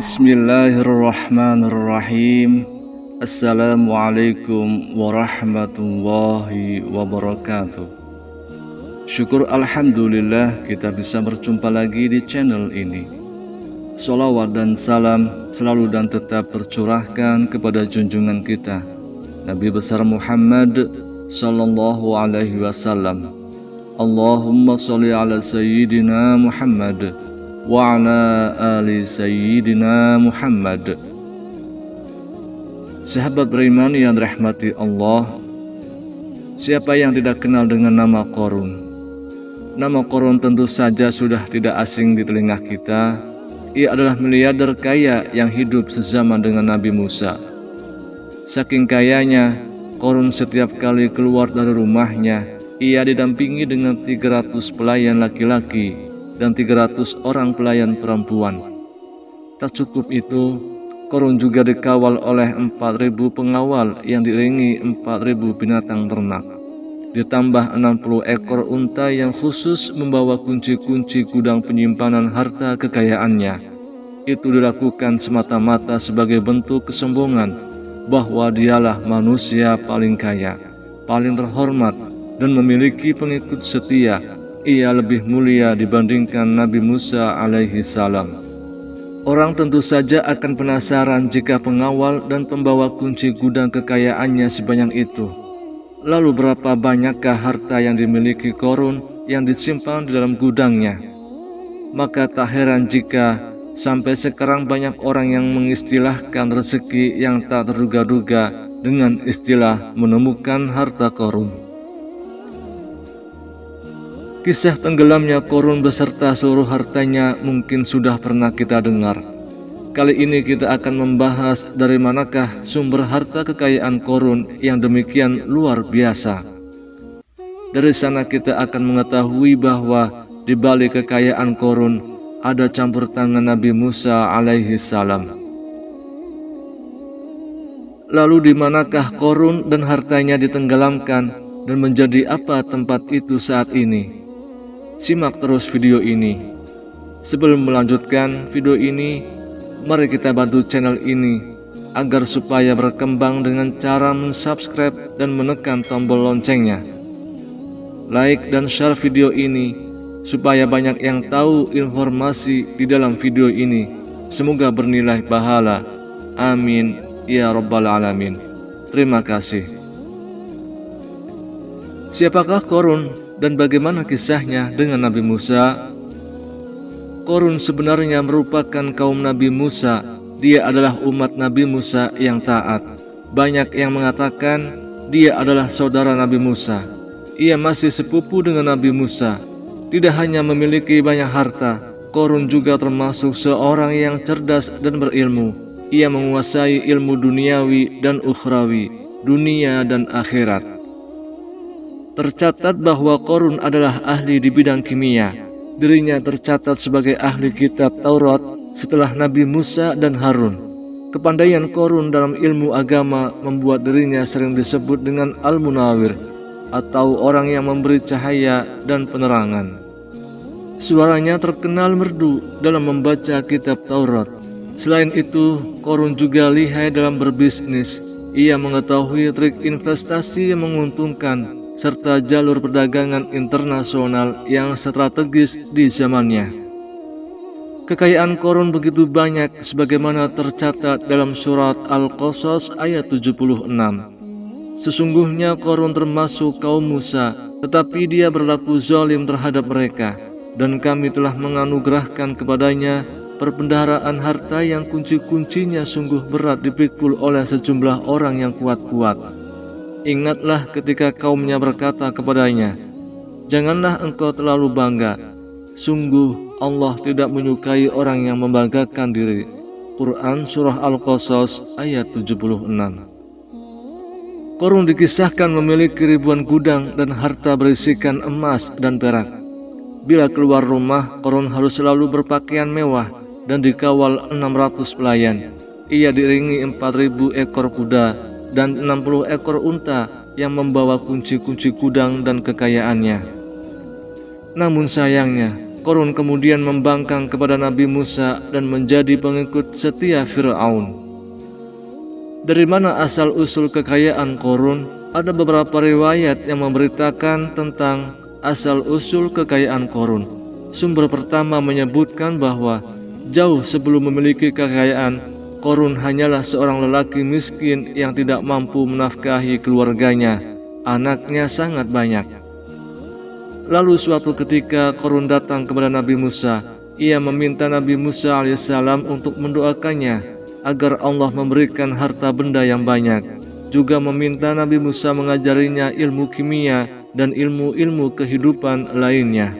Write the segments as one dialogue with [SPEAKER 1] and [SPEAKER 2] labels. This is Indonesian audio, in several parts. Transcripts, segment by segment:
[SPEAKER 1] Bismillahirrahmanirrahim. Assalamualaikum warahmatullahi wabarakatuh. Syukur alhamdulillah kita bisa berjumpa lagi di channel ini. Sholawat dan salam selalu dan tetap tercurahkan kepada junjungan kita Nabi besar Muhammad sallallahu alaihi wasallam. Allahumma sholli ala sayyidina Muhammad wa ala ali sayyidina Muhammad. Sahabat beriman yang dirahmati Allah, siapa yang tidak kenal dengan nama Qarun? Nama Qarun tentu saja sudah tidak asing di telinga kita. Ia adalah miliarder kaya yang hidup sezaman dengan Nabi Musa. Saking kayanya, Qarun setiap kali keluar dari rumahnya, ia didampingi dengan 300 pelayan laki-laki dan 300 orang pelayan perempuan. Tak cukup itu, Qarun juga dikawal oleh 4.000 pengawal yang diiringi 4.000 binatang ternak. Ditambah 60 ekor unta yang khusus membawa kunci-kunci gudang penyimpanan harta kekayaannya. Itu dilakukan semata-mata sebagai bentuk kesombongan bahwa dialah manusia paling kaya, paling terhormat, dan memiliki pengikut setia. Ia lebih mulia dibandingkan Nabi Musa alaihi salam. Orang tentu saja akan penasaran jika pengawal dan pembawa kunci gudang kekayaannya sebanyak itu. Lalu berapa banyakkah harta yang dimiliki Qarun yang disimpan di dalam gudangnya? Maka tak heran jika sampai sekarang banyak orang yang mengistilahkan rezeki yang tak terduga-duga dengan istilah menemukan harta Qarun. Kisah tenggelamnya Qarun beserta seluruh hartanya mungkin sudah pernah kita dengar. Kali ini kita akan membahas dari manakah sumber harta kekayaan Qarun yang demikian luar biasa. Dari sana kita akan mengetahui bahwa di balik kekayaan Qarun ada campur tangan Nabi Musa alaihi salam. Lalu di manakah Qarun dan hartanya ditenggelamkan dan menjadi apa tempat itu saat ini? Simak terus video ini. Sebelum melanjutkan video ini, mari kita bantu channel ini agar supaya berkembang dengan cara mensubscribe dan menekan tombol loncengnya. Like dan share video ini supaya banyak yang tahu informasi di dalam video ini. Semoga bernilai pahala. Amin ya rabbal alamin. Terima kasih. Siapakah Qarun dan bagaimana kisahnya dengan Nabi Musa? Qarun sebenarnya merupakan kaum Nabi Musa. Dia adalah umat Nabi Musa yang taat. Banyak yang mengatakan dia adalah saudara Nabi Musa. Ia masih sepupu dengan Nabi Musa. Tidak hanya memiliki banyak harta, Qarun juga termasuk seorang yang cerdas dan berilmu. Ia menguasai ilmu duniawi dan ukhrawi, dunia dan akhirat. Tercatat bahwa Qarun adalah ahli di bidang kimia. Dirinya tercatat sebagai ahli kitab Taurat setelah Nabi Musa dan Harun. Kepandaian Qarun dalam ilmu agama membuat dirinya sering disebut dengan Al-Munawir, atau orang yang memberi cahaya dan penerangan. Suaranya terkenal merdu dalam membaca kitab Taurat. Selain itu, Qarun juga lihai dalam berbisnis. Ia mengetahui trik investasi yang menguntungkan serta jalur perdagangan internasional yang strategis di zamannya. Kekayaan Qarun begitu banyak sebagaimana tercatat dalam surat Al-Qasas ayat 76. Sesungguhnya Qarun termasuk kaum Musa, tetapi dia berlaku zalim terhadap mereka, dan kami telah menganugerahkan kepadanya perbendaharaan harta yang kunci-kuncinya sungguh berat dipikul oleh sejumlah orang yang kuat-kuat. Ingatlah ketika kaumnya berkata kepadanya, "Janganlah engkau terlalu bangga. Sungguh Allah tidak menyukai orang yang membanggakan diri." Quran Surah Al-Qasas ayat 76. Qarun dikisahkan memiliki ribuan gudang dan harta berisikan emas dan perak. Bila keluar rumah, Qarun harus selalu berpakaian mewah dan dikawal 600 pelayan. Ia diiringi 4.000 ekor kuda dan 60 ekor unta yang membawa kunci-kunci gudang dan kekayaannya. Namun sayangnya, Korun kemudian membangkang kepada Nabi Musa dan menjadi pengikut setia Fir'aun. Dari mana asal-usul kekayaan Korun? Ada beberapa riwayat yang memberitakan tentang asal-usul kekayaan Korun. Sumber pertama menyebutkan bahwa jauh sebelum memiliki kekayaan, Korun hanyalah seorang lelaki miskin yang tidak mampu menafkahi keluarganya. Anaknya sangat banyak. Lalu suatu ketika Korun datang kepada Nabi Musa. Ia meminta Nabi Musa alaihissalam untuk mendoakannya agar Allah memberikan harta benda yang banyak. Juga meminta Nabi Musa mengajarinya ilmu kimia dan ilmu-ilmu kehidupan lainnya.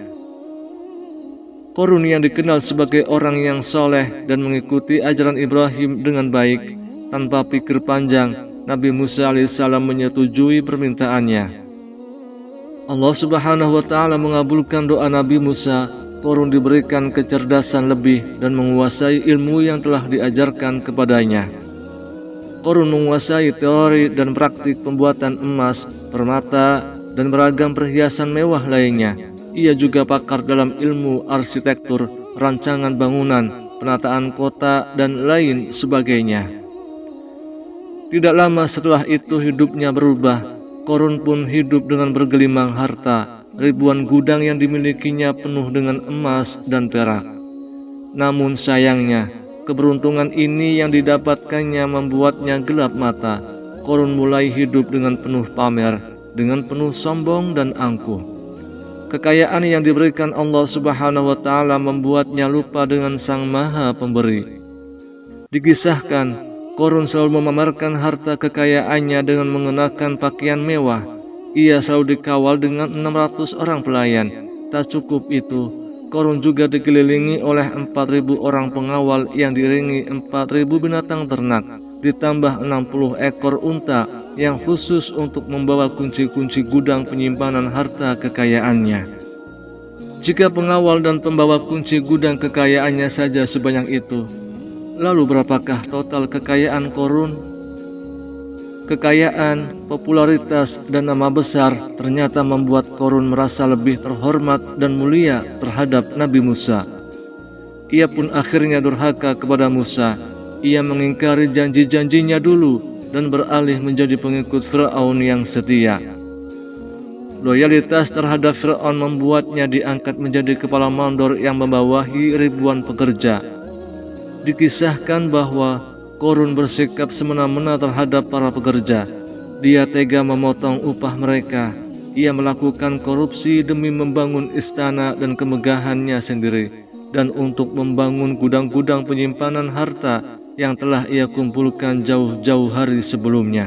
[SPEAKER 1] Korun yang dikenal sebagai orang yang soleh dan mengikuti ajaran Ibrahim dengan baik, tanpa pikir panjang, Nabi Musa alaihissalam menyetujui permintaannya. Allah Subhanahu wa Ta'ala mengabulkan doa Nabi Musa. Korun diberikan kecerdasan lebih dan menguasai ilmu yang telah diajarkan kepadanya. Korun menguasai teori dan praktik pembuatan emas, permata, dan beragam perhiasan mewah lainnya. Ia juga pakar dalam ilmu arsitektur, rancangan bangunan, penataan kota, dan lain sebagainya. Tidak lama setelah itu hidupnya berubah. Korun pun hidup dengan bergelimang harta. Ribuan gudang yang dimilikinya penuh dengan emas dan perak. Namun sayangnya, keberuntungan ini yang didapatkannya membuatnya gelap mata. Korun mulai hidup dengan penuh pamer, dengan penuh sombong dan angkuh. Kekayaan yang diberikan Allah Subhanahu wa Ta'ala membuatnya lupa dengan Sang Maha Pemberi. Dikisahkan, Korun selalu memamerkan harta kekayaannya dengan mengenakan pakaian mewah. Ia selalu dikawal dengan 600 orang pelayan. Tak cukup itu, Korun juga dikelilingi oleh 4.000 orang pengawal yang diiringi 4.000 binatang ternak, ditambah 60 ekor unta yang khusus untuk membawa kunci-kunci gudang penyimpanan harta kekayaannya. Jika pengawal dan pembawa kunci gudang kekayaannya saja sebanyak itu, lalu berapakah total kekayaan Korun? Kekayaan, popularitas, dan nama besar ternyata membuat Korun merasa lebih terhormat dan mulia terhadap Nabi Musa. Ia pun akhirnya durhaka kepada Musa. Ia mengingkari janji-janjinya dulu dan beralih menjadi pengikut Fir'aun yang setia. Loyalitas terhadap Fir'aun membuatnya diangkat menjadi kepala mandor yang membawahi ribuan pekerja. Dikisahkan bahwa Korun bersikap semena-mena terhadap para pekerja. Dia tega memotong upah mereka. Ia melakukan korupsi demi membangun istana dan kemegahannya sendiri, dan untuk membangun gudang-gudang penyimpanan harta yang telah ia kumpulkan jauh-jauh hari sebelumnya.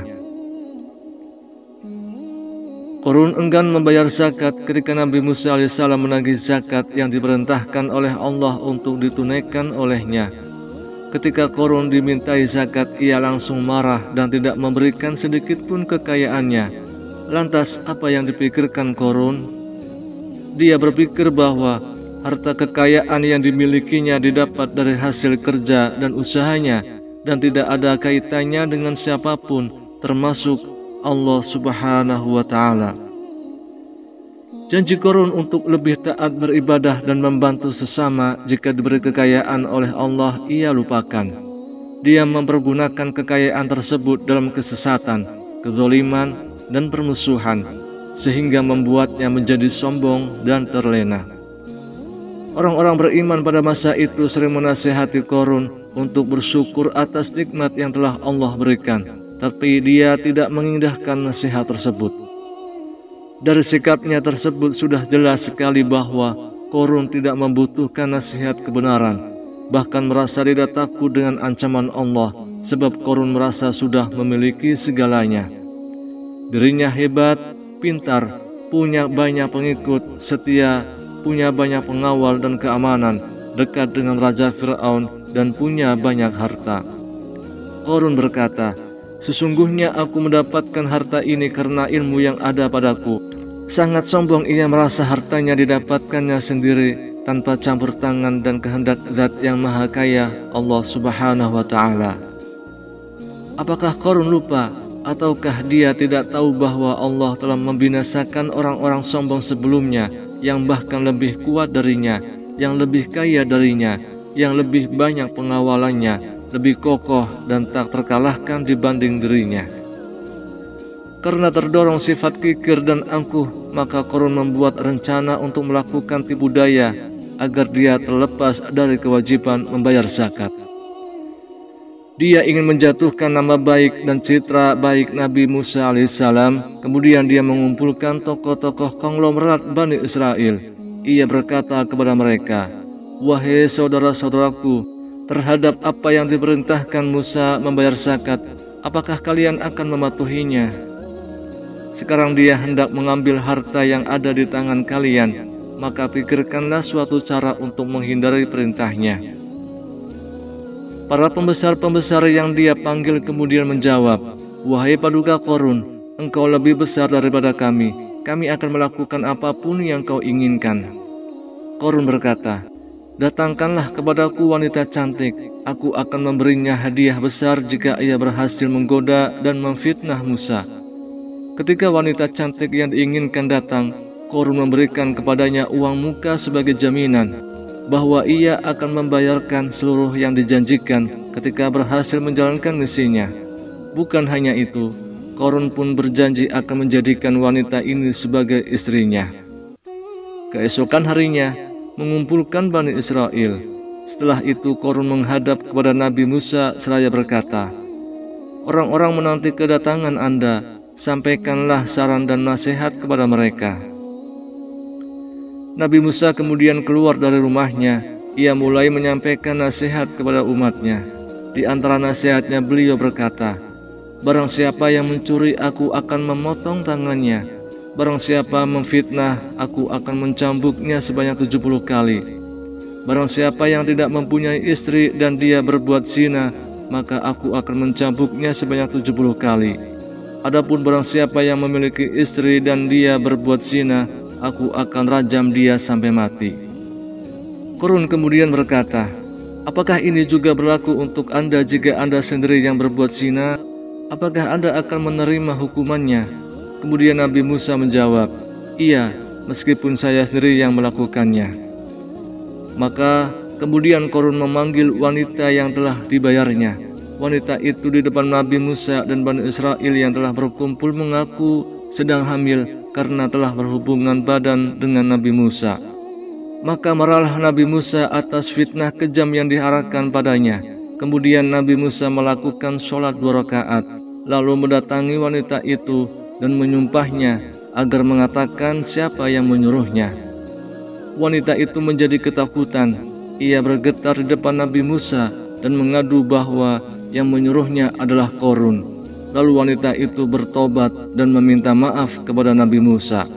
[SPEAKER 1] Korun enggan membayar zakat ketika Nabi Musa alaihissalam menagih zakat yang diperintahkan oleh Allah untuk ditunaikan olehnya. Ketika Korun dimintai zakat, ia langsung marah dan tidak memberikan sedikit pun kekayaannya. Lantas apa yang dipikirkan Korun? Dia berpikir bahwa harta kekayaan yang dimilikinya didapat dari hasil kerja dan usahanya dan tidak ada kaitannya dengan siapapun, termasuk Allah Subhanahu wa Ta'ala. Janji Korun untuk lebih taat beribadah dan membantu sesama jika diberi kekayaan oleh Allah ia lupakan. Dia mempergunakan kekayaan tersebut dalam kesesatan, kezaliman, dan permusuhan, sehingga membuatnya menjadi sombong dan terlena. Orang-orang beriman pada masa itu sering menasihati Korun untuk bersyukur atas nikmat yang telah Allah berikan, tapi dia tidak mengindahkan nasihat tersebut. Dari sikapnya tersebut sudah jelas sekali bahwa Korun tidak membutuhkan nasihat kebenaran, bahkan merasa tidak takut dengan ancaman Allah, sebab Korun merasa sudah memiliki segalanya. Dirinya hebat, pintar, punya banyak pengikut, setia, punya banyak pengawal dan keamanan, dekat dengan Raja Fir'aun, dan punya banyak harta. Korun berkata, "Sesungguhnya aku mendapatkan harta ini karena ilmu yang ada padaku." Sangat sombong ia merasa hartanya didapatkannya sendiri tanpa campur tangan dan kehendak Zat yang Maha Kaya, Allah Subhanahu wa Ta'ala. Apakah Korun lupa ataukah dia tidak tahu bahwa Allah telah membinasakan orang-orang sombong sebelumnya yang bahkan lebih kuat darinya, yang lebih kaya darinya, yang lebih banyak pengawalannya, lebih kokoh dan tak terkalahkan dibanding dirinya. Karena terdorong sifat kikir dan angkuh, maka Qarun membuat rencana untuk melakukan tipu daya agar dia terlepas dari kewajiban membayar zakat. Dia ingin menjatuhkan nama baik dan citra baik Nabi Musa alaihissalam. Kemudian dia mengumpulkan tokoh-tokoh konglomerat Bani Israel. Ia berkata kepada mereka, "Wahai saudara-saudaraku, terhadap apa yang diperintahkan Musa membayar zakat, apakah kalian akan mematuhinya? Sekarang dia hendak mengambil harta yang ada di tangan kalian, maka pikirkanlah suatu cara untuk menghindari perintahnya." Para pembesar-pembesar yang dia panggil kemudian menjawab, "Wahai paduka Qarun, engkau lebih besar daripada kami. Kami akan melakukan apapun yang kau inginkan." Qarun berkata, "Datangkanlah kepadaku wanita cantik. Aku akan memberinya hadiah besar jika ia berhasil menggoda dan memfitnah Musa." Ketika wanita cantik yang diinginkan datang, Qarun memberikan kepadanya uang muka sebagai jaminan bahwa ia akan membayarkan seluruh yang dijanjikan ketika berhasil menjalankan misinya. Bukan hanya itu, Qarun pun berjanji akan menjadikan wanita ini sebagai istrinya. Keesokan harinya, mengumpulkan Bani Israel. Setelah itu Qarun menghadap kepada Nabi Musa seraya berkata, "Orang-orang menanti kedatangan Anda, sampaikanlah saran dan nasihat kepada mereka." Nabi Musa kemudian keluar dari rumahnya. Ia mulai menyampaikan nasihat kepada umatnya. Di antara nasihatnya beliau berkata, "Barang siapa yang mencuri, aku akan memotong tangannya. Barang siapa memfitnah, aku akan mencambuknya sebanyak 70 kali. Barang siapa yang tidak mempunyai istri dan dia berbuat zina, maka aku akan mencambuknya sebanyak 70 kali. Adapun barang siapa yang memiliki istri dan dia berbuat zina, aku akan rajam dia sampai mati." Qarun kemudian berkata, "Apakah ini juga berlaku untuk Anda jika Anda sendiri yang berbuat zina? Apakah Anda akan menerima hukumannya?" Kemudian Nabi Musa menjawab, "Iya, meskipun saya sendiri yang melakukannya." Maka kemudian Qarun memanggil wanita yang telah dibayarnya. Wanita itu di depan Nabi Musa dan Bani Israel yang telah berkumpul mengaku sedang hamil karena telah berhubungan badan dengan Nabi Musa. Maka marahlah Nabi Musa atas fitnah kejam yang diarahkan padanya. Kemudian Nabi Musa melakukan sholat 2 rakaat, lalu mendatangi wanita itu dan menyumpahnya agar mengatakan siapa yang menyuruhnya. Wanita itu menjadi ketakutan. Ia bergetar di depan Nabi Musa dan mengadu bahwa yang menyuruhnya adalah Qarun. Lalu wanita itu bertobat dan meminta maaf kepada Nabi Musa.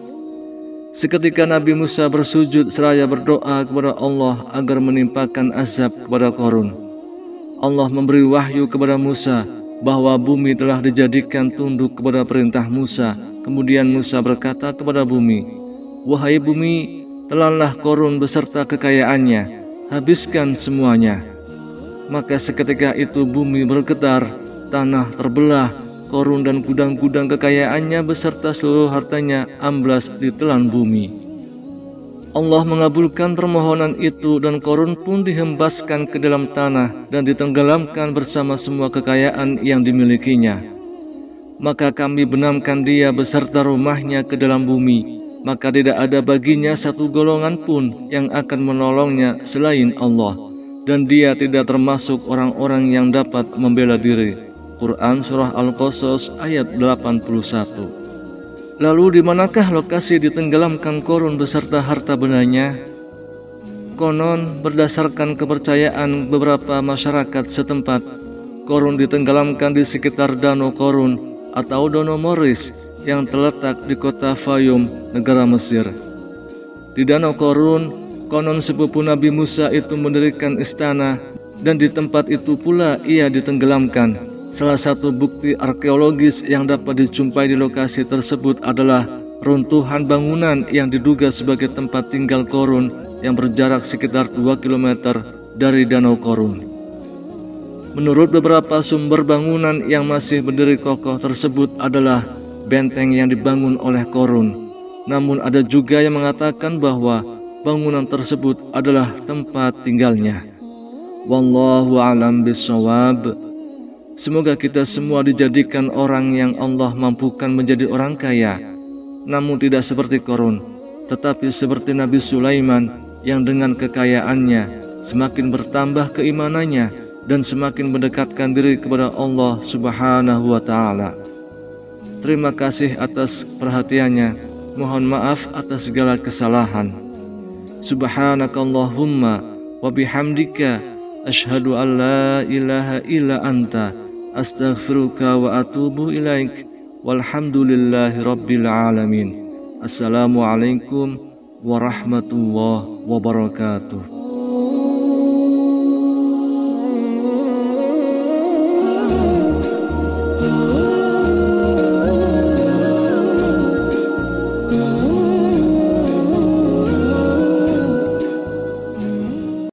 [SPEAKER 1] Seketika Nabi Musa bersujud seraya berdoa kepada Allah agar menimpakan azab kepada Qarun. Allah memberi wahyu kepada Musa bahwa bumi telah dijadikan tunduk kepada perintah Musa. Kemudian Musa berkata kepada bumi, "Wahai bumi, telanlah Qarun beserta kekayaannya, habiskan semuanya." Maka seketika itu bumi bergetar, tanah terbelah, Qarun dan gudang-gudang kekayaannya beserta seluruh hartanya amblas ditelan bumi. Allah mengabulkan permohonan itu dan Qarun pun dihembaskan ke dalam tanah dan ditenggelamkan bersama semua kekayaan yang dimilikinya. Maka kami benamkan dia beserta rumahnya ke dalam bumi, maka tidak ada baginya satu golongan pun yang akan menolongnya selain Allah, dan dia tidak termasuk orang-orang yang dapat membela diri. Quran Surah Al-Qasas ayat 81. Lalu di manakah lokasi ditenggelamkan Qarun beserta harta bendanya? Konon berdasarkan kepercayaan beberapa masyarakat setempat, Qarun ditenggelamkan di sekitar Danau Qarun atau Danau Moris yang terletak di kota Fayum, negara Mesir. Di Danau Qarun, konon sepupu Nabi Musa itu mendirikan istana dan di tempat itu pula ia ditenggelamkan. Salah satu bukti arkeologis yang dapat dijumpai di lokasi tersebut adalah runtuhan bangunan yang diduga sebagai tempat tinggal Qarun yang berjarak sekitar 2 km dari Danau Qarun. Menurut beberapa sumber, bangunan yang masih berdiri kokoh tersebut adalah benteng yang dibangun oleh Qarun. Namun ada juga yang mengatakan bahwa bangunan tersebut adalah tempat tinggalnya. Wallahu a'lam bishawab. Semoga kita semua dijadikan orang yang Allah mampukan menjadi orang kaya, namun tidak seperti Qarun, tetapi seperti Nabi Sulaiman yang dengan kekayaannya semakin bertambah keimanannya dan semakin mendekatkan diri kepada Allah Subhanahu wa Ta'ala. Terima kasih atas perhatiannya. Mohon maaf atas segala kesalahan. Subhanakallahumma wa bihamdika asyhadu an la ilaha illa anta astaghfiruka wa atubu ilaik. Walhamdulillahi rabbil alamin. Assalamualaikum warahmatullahi wabarakatuh.